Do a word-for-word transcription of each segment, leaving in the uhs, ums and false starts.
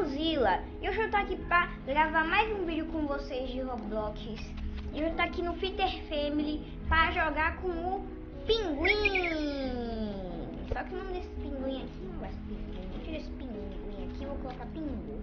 Godzilla. E hoje eu tô aqui pra gravar mais um vídeo com vocês de Roblox. E eu tô aqui no Fitter Family pra jogar com o Pinguim. Só que o nome desse pinguim aqui não vai ser pinguim. Vou tirar esse pinguim aqui e vou colocar Pingu.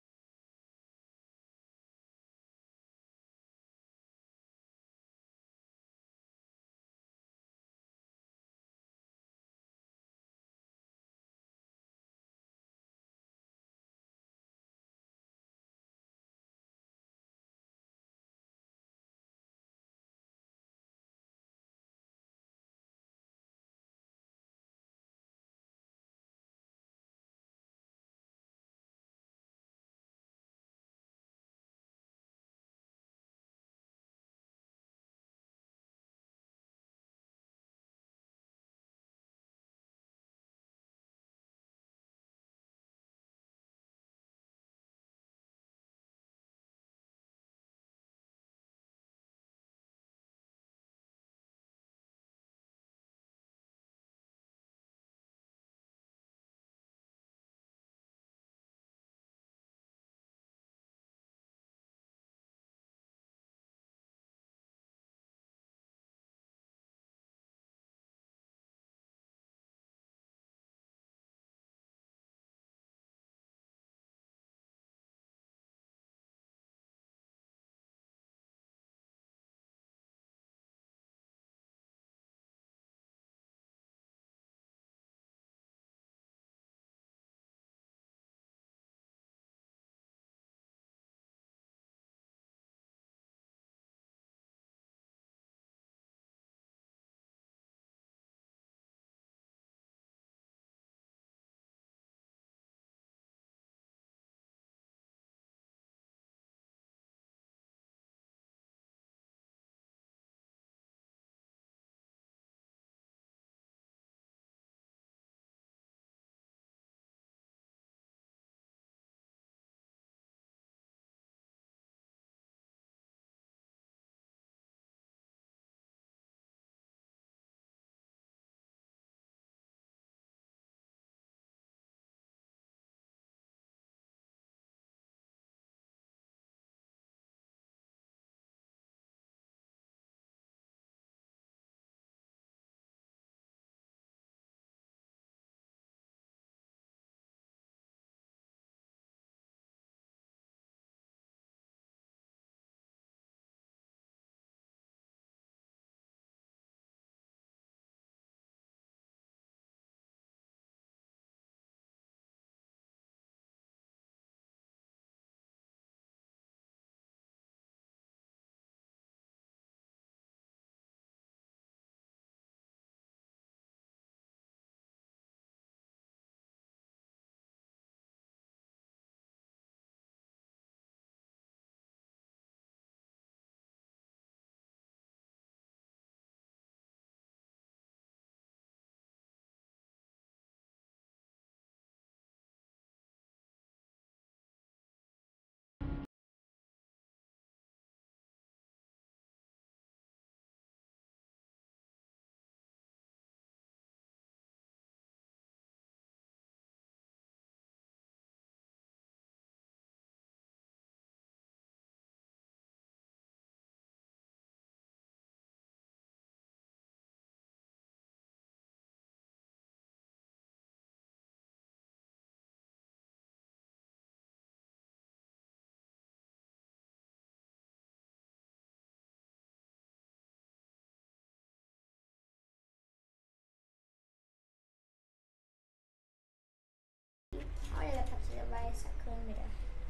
Olha, dá pra levar essa câmera.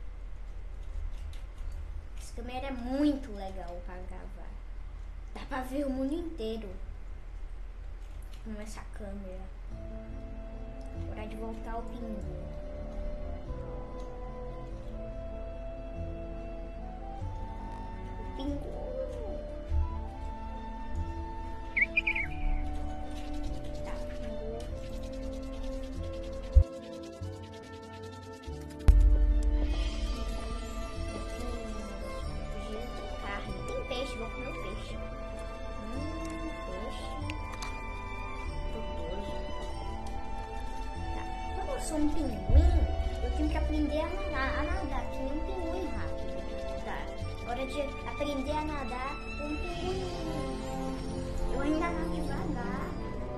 Essa câmera é muito legal pra gravar. Dá pra ver o mundo inteiro com essa câmera. Hora de voltar ao Pingu. O Pingu. Vou comer o peixe. Hum, peixe. Gostoso. Tá. Como eu sou um pinguim, eu tenho que aprender a nadar, a nadar, que nem um pinguim rápido. Tá, hora de aprender a nadar com um pinguim. Eu ainda nado devagar.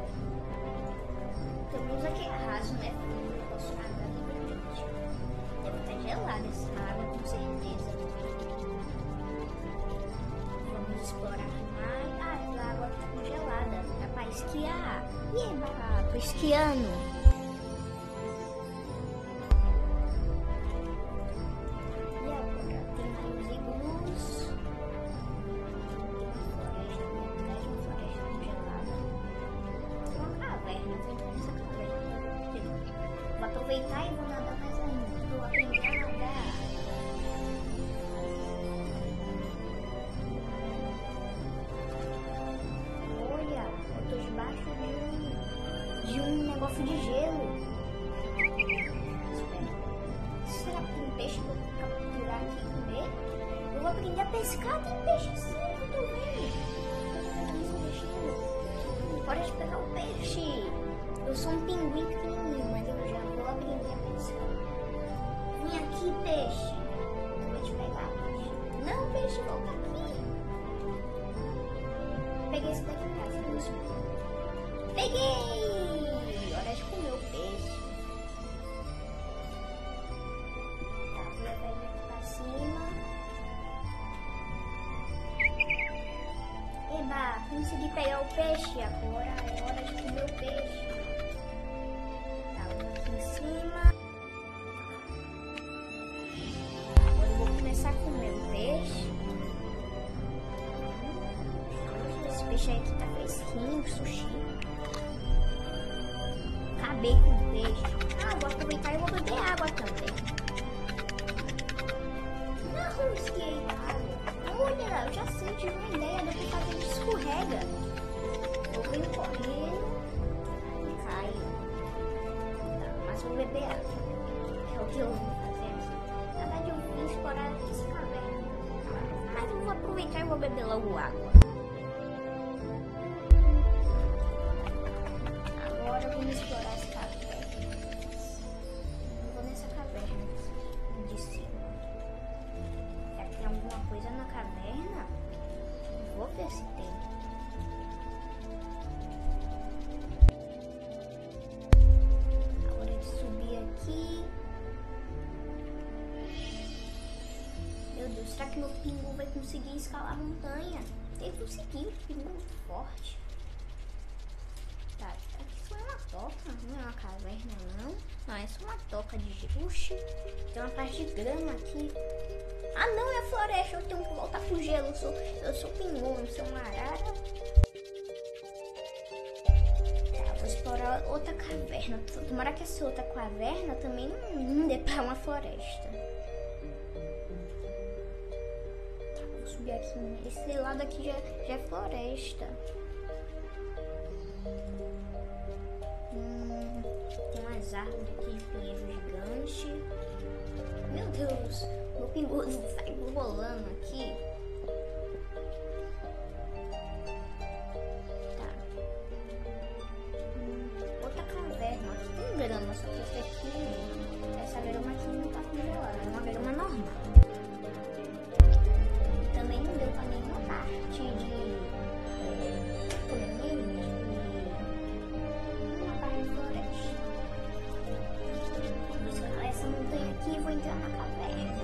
Pelo menos aqui é raso, né? Eu posso nadar livremente. Deve estar gelada essa água, com certeza. Vamos explorar mais. Ah, a água tá congelada. Dá pra esquiar. Eba, tô esquiando. Vou aproveitar e vou nadar mais ainda. Vou aprender a nadar. Olha, eu tô debaixo de um, de um negócio de gelo. Espera. Será que tem peixe que eu vou capturar aqui e comer? Eu vou aprender a pescar. Tem peixe sim, eu tô vendo. Pode pegar o peixe. Eu sou um pinguim pequenininho, mas eu já vou aprender a pescar. Vem aqui, peixe. Eu vou te pegar, peixe. Não, peixe, volta aqui. Peguei esse daqui em casa, isso. Peguei! Hora de comer o peixe. Tá, vou levar ele aqui pra cima. Eba, consegui pegar o peixe. Agora é hora de comer o peixe. Em cima. Agora eu vou começar a comer o peixe. Esse peixe aqui tá fresquinho, sushi. Acabei com o peixe. Ah, vou aproveitar e vou beber água também. Não, esquei água. Olha, eu já sei, tive uma ideia do que fazer de escorrega. Eu venho correndo e caio. Vou beber água. É o que eu vou fazer aqui. Na verdade, eu vim explorar essa caverna. Mas eu vou aproveitar e vou beber logo água. Agora vamos explorar essa caverna. Eu vou nessa caverna de cima. Será que tem alguma coisa na caverna? Vou ver se tem. Aqui. Meu Deus, será que meu pingu vai conseguir escalar a montanha? Ele conseguiu, o pingu é muito forte. Tá, aqui só é uma toca, não é uma caverna não. Não, é só uma toca de gelo. Oxi, tem uma parte de grama aqui. Ah não, é a floresta, eu tenho que voltar pro gelo. Eu sou, eu sou pingu, não sou uma arara. Vou explorar outra caverna. Tomara que essa outra caverna também não, não dê pra uma floresta. Tá, vou subir aqui. Esse lado aqui já, já é floresta. Hum, tem umas árvores aqui de pinheiro gigante. Meu Deus, meu pingu sai rolando aqui. Grama, só que esse aqui, essa grama aqui não tá congelada, é uma grama normal. E também não deu pra nenhuma parte de comer, de uma parte de floresta. Vou escalar essa montanha aqui e vou entrar na caverna.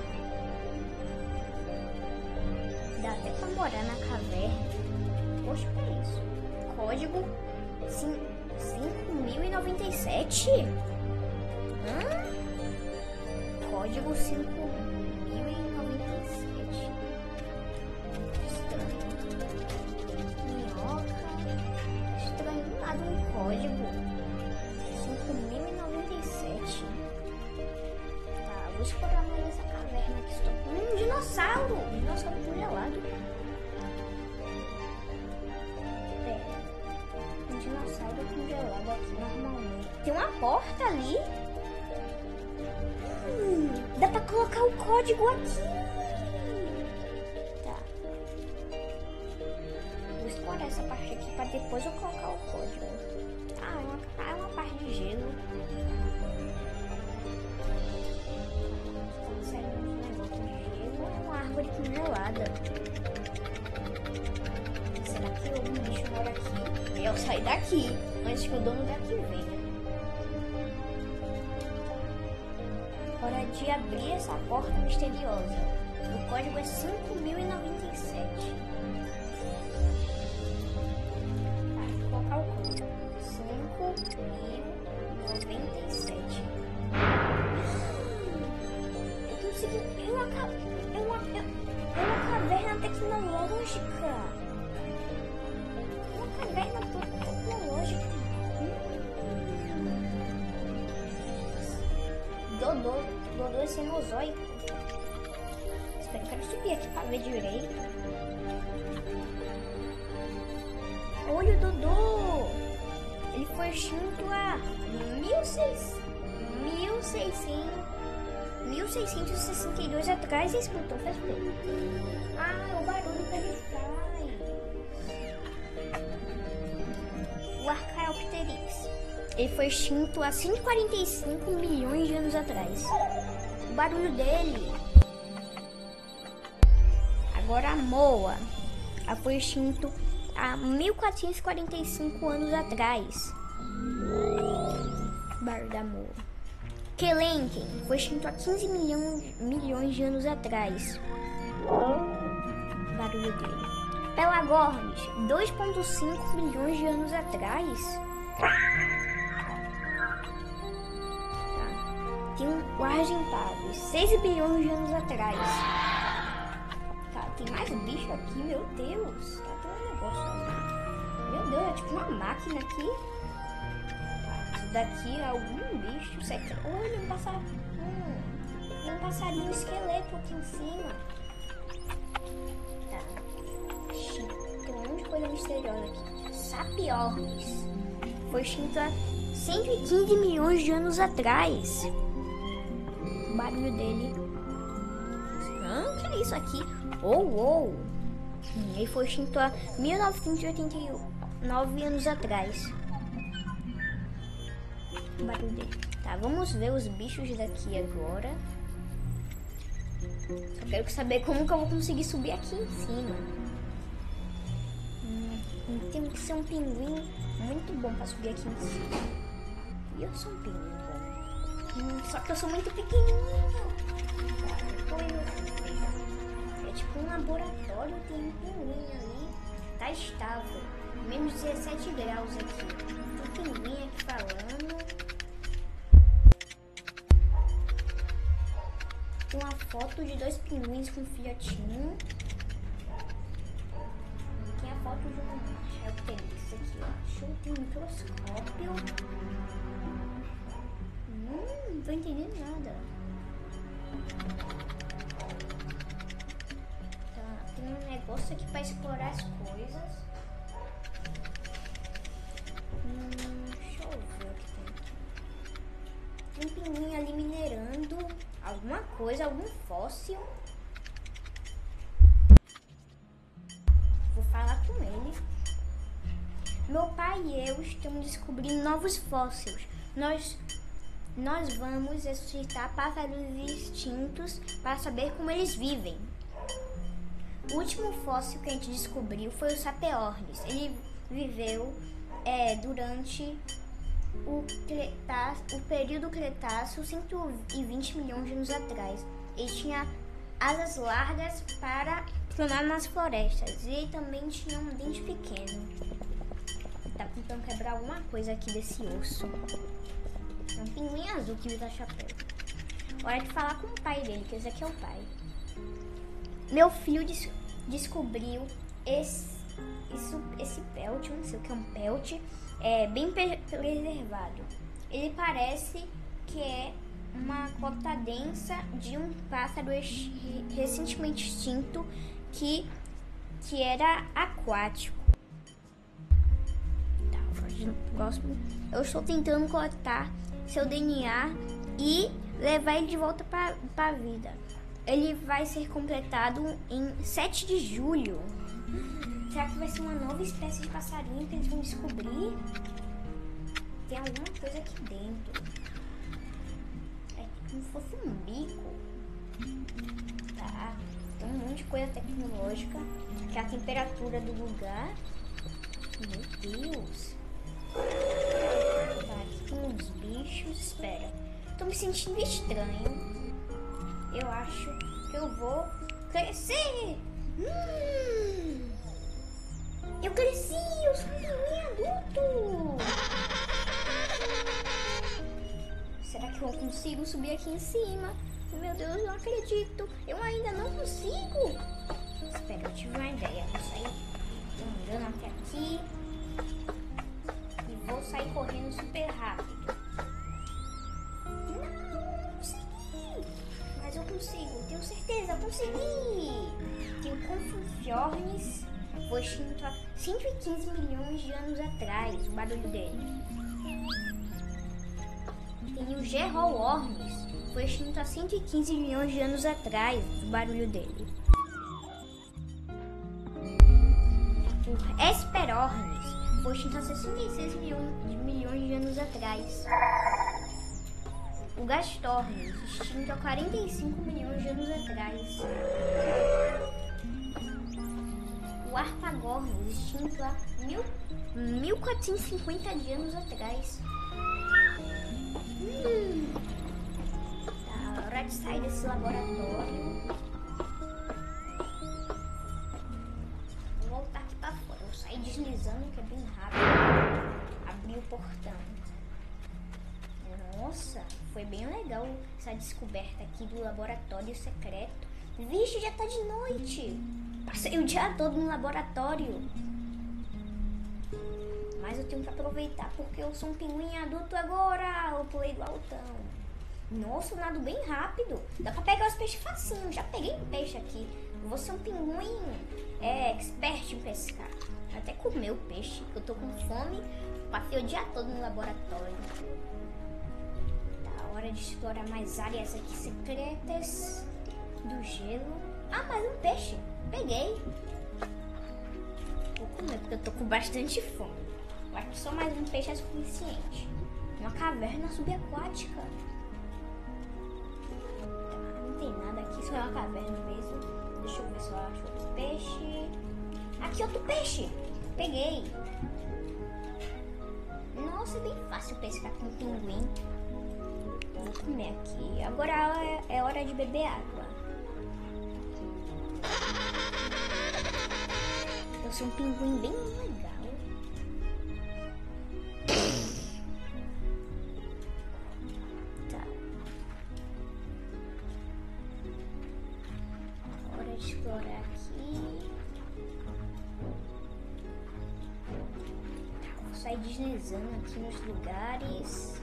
Dá até pra morar na caverna. Poxa, que é isso? Código cinco mil e noventa e sete? Hã? Código cinco mil e noventa e sete. Estranho. Minhoca. Estranho. Nada um código. cinco mil e noventa e sete. Tá, vou explorar mais essa caverna que estou. Um dinossauro! Um dinossauro congelado. Dinossauro congelado aqui normalmente. Tem uma porta ali. Hum, dá pra colocar o código aqui. Tá. Vou explorar essa parte aqui pra depois eu colocar o código. Ah, é uma, ah, é uma parte de gelo. nada. Será que algum bicho mora aqui? Eu sair daqui antes que o dono daqui venha. Hora de abrir essa porta misteriosa. O código é cinco mil e noventa e sete. Tá, vou colocar o código. cinco mil e noventa e sete. Eu consegui. É uma, é uma, é uma caverna tecnológica. É uma caverna tecnológica. Hum. Dodô. Dodô é cenozoico. Espera, eu quero subir aqui pra ver direito. Olha o Dodô! Ele foi extinto há mil e seiscentos e sessenta e dois atrás e explotou faz tempo. Ah, o barulho que ele faz. O Archaeopteryx. Ele foi extinto há cento e quarenta e cinco milhões de anos atrás. O barulho dele. Agora a Moa. Ela foi extinto há mil quatrocentos e quarenta e cinco anos atrás. O barulho da Moa. Kelenken foi extinto há quinze milhões de anos atrás. O barulho dele. Pelagornis, dois vírgula cinco milhões de anos atrás. Tem o Argentavis, seis bilhões de anos atrás. Tá, tem mais bicho aqui, meu Deus. Tá, tem um negócio aqui. Meu Deus, é tipo uma máquina aqui. Tá, isso daqui é algum bicho. Secreto. Olha, um passarinho. Hum, tem um passarinho esqueleto aqui em cima. Tá. Tem um monte de coisa misteriosa aqui. Sapiornis. Foi extinto há cento e quinze milhões de anos atrás. O barulho dele. Ah, que é isso aqui? Oh, oh. Hum, ele foi extinto há mil novecentos e oitenta e nove anos atrás. O barulho dele. Tá, vamos ver os bichos daqui agora. Só quero saber como que eu vou conseguir subir aqui em cima. Hum, tem que ser um pinguim muito bom pra subir aqui em cima. E eu sou um pinguim bom. Hum, só que eu sou muito pequenininho. É tipo um laboratório, tem um pinguim ali. Tá estável. Menos dezessete graus aqui. Tem um pinguim aqui falando. Tem uma foto de dois pinguins com um filhotinho. Tem a foto de um Archaeopteryx aqui, ó. Show, tem um microscópio. Hum, não tô entendendo nada. Tá, tem um negócio aqui pra explorar as coisas. Hum, deixa eu ver o que tem aqui. Tem um pinguim ali minerando alguma coisa, algum fóssil. Vou falar com ele. Meu pai e eu estamos descobrindo novos fósseis. Nós, nós vamos ressuscitar pássaros extintos para saber como eles vivem. O último fóssil que a gente descobriu foi o Sapiornis. Ele viveu é, durante o, Cretáceo, o período Cretáceo, cento e vinte milhões de anos atrás. Ele tinha asas largas para planar nas florestas. E ele também tinha um dente pequeno. Tá tentando quebrar alguma coisa aqui desse osso. É um pinguim azul que usa chapéu. Hora de falar com o pai dele, que esse aqui é o pai. Meu filho des descobriu esse, isso, esse pelt, não sei o que é um pelt, é bem preservado. Ele parece que é uma cota densa de um pássaro recentemente extinto que, que era aquático. Eu estou tentando coletar seu D N A e levar ele de volta para a vida. Ele vai ser completado em sete de julho. Será que vai ser uma nova espécie de passarinho que eles vão descobrir? Tem alguma coisa aqui dentro. É como se fosse um bico. Tá. tem um monte de coisa tecnológica. Que é a temperatura do lugar. Meu Deus. Tá, aqui tem uns bichos. Espera. Tô me sentindo estranho. Eu acho que eu vou crescer. Hum, eu cresci, eu sou um pinguim adulto. Será que eu consigo subir aqui em cima? Meu Deus, eu não acredito. Eu ainda não consigo. Espera, eu tive uma ideia. Vou sair andando até aqui. E vou sair correndo super rápido. Não, não consegui. Mas eu consigo, tenho certeza, eu consegui. Tem o Confujornis. Foi extinto há cento e quinze milhões de anos atrás. O barulho dele. Tem o Gerolornis. Foi extinto há cento e quinze milhões de anos atrás. O barulho dele. O Hesperornis. Foi extinto há sessenta e seis milhões de anos atrás. O Gastornis. Extinto há quarenta e cinco milhões de anos atrás. O Arpagornis. Extinto há mil quatrocentos e cinquenta de anos atrás. Hum. Tá, hora de sair desse laboratório. Vou voltar aqui pra fora. Eu saí deslizando, que é bem rápido. Abri o portão. Nossa, foi bem legal essa descoberta aqui do laboratório secreto. Vixe, já tá de noite. Passei o dia todo no laboratório. Mas eu tenho que aproveitar porque eu sou um pinguim adulto agora. Eu pulei do altão. Nossa, eu nado bem rápido. Dá pra pegar os peixes facinho. Já peguei um peixe aqui. Eu vou ser um pinguim é, expert em pescar. Até comer o peixe, que eu tô com fome. Passei o dia todo no laboratório. Tá, hora de explorar mais áreas aqui secretas do gelo. Ah, mais um peixe. Peguei. Vou comer porque eu tô com bastante fome. Acho que só mais um peixe é suficiente. Uma caverna subaquática. Tá, não tem nada aqui, só é uma caverna mesmo. Deixa eu ver se eu acho outro peixe. Aqui outro peixe. Peguei. Nossa, é bem fácil pescar com pinguim. Vou comer aqui. Agora é, é hora de beber água. Eu sou um pinguim bem legal. Tá. Hora de explorar aqui. Tá, vou sair deslizando aqui nos lugares.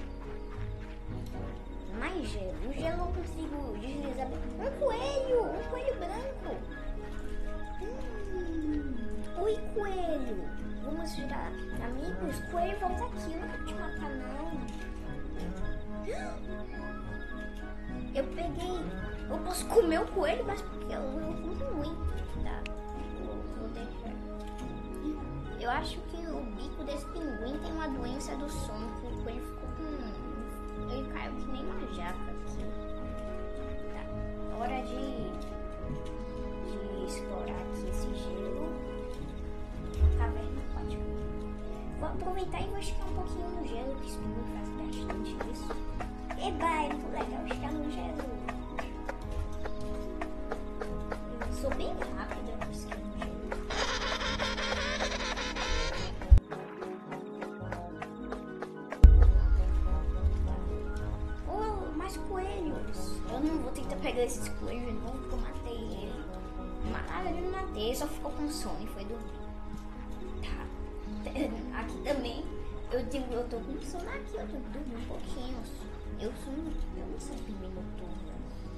Mais gelo. O gelo eu consigo deslizar. Um coelho! Um coelho branco! Hum. Oi, coelho! Vamos virar amigos? Coelho, volta aqui. Eu não vou te matar, não. Eu peguei. Eu posso comer o coelho, mas porque eu não como ruim. Tá. Vou, vou deixar. Eu acho que o bico desse pinguim tem uma doença do sono. Que o coelho ficou com. Ele caiu que nem uma jaca aqui. Tá. Hora de. de explorar aqui esse gelo. Caverna aquática. Vou aproveitar e vou esticar um pouquinho no gelo, que esse pinguim faz bastante isso. Eba, é muito legal esticar no gelo. Eu sou bem rápida no esquiar no gelo. Oh, mais coelhos. Eu não vou tentar pegar esses coelhos não, porque eu matei ele. Mas eu não matei, ele só ficou com sono e foi dormir. Aqui também eu digo, eu tô com sono aqui, eu tô dormindo um pouquinho. Eu sou eu não sou pinguim noturno.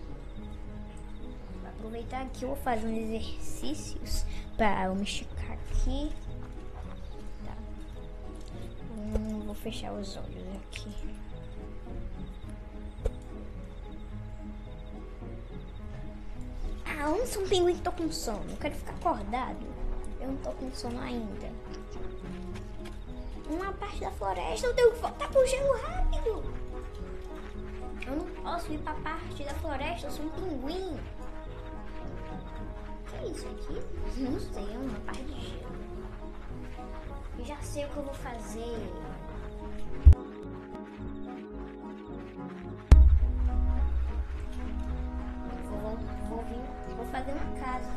Vou aproveitar aqui, eu vou fazer uns exercícios pra eu me esticar aqui. Tá. Hum, vou fechar os olhos aqui. Ah, eu não sou um pinguim que tô com sono. Eu quero ficar acordado. Eu não tô com sono ainda. Uma parte da floresta, eu tenho que voltar pro gelo rápido. Eu não posso ir pra parte da floresta, eu sou um pinguim. isso aqui? Não sei, é uma parte de gelo. Eu já sei o que eu vou fazer. Vou, vou, vir, vou fazer uma casa.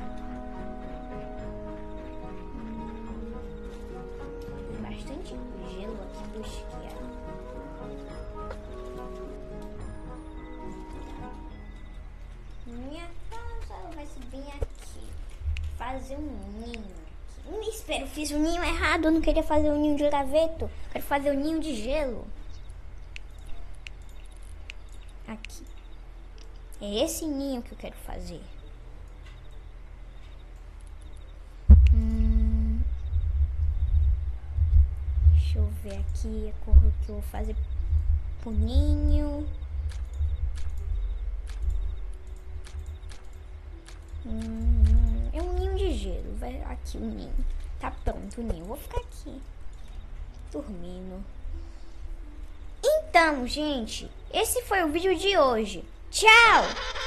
Tem bastante gelo aqui pro esquiar. Minha casa vai ser bem aqui. Fazer um ninho aqui. Hum, espera, eu fiz o ninho errado. Eu não queria fazer o ninho de graveto. Eu quero fazer o ninho de gelo. Aqui. É esse ninho que eu quero fazer. Hum, deixa eu ver aqui a cor que eu vou fazer pro ninho. Hum, é um ninho de gelo. Vai aqui o ninho. Tá pronto o ninho. Vou ficar aqui dormindo. Então, gente, esse foi o vídeo de hoje. Tchau!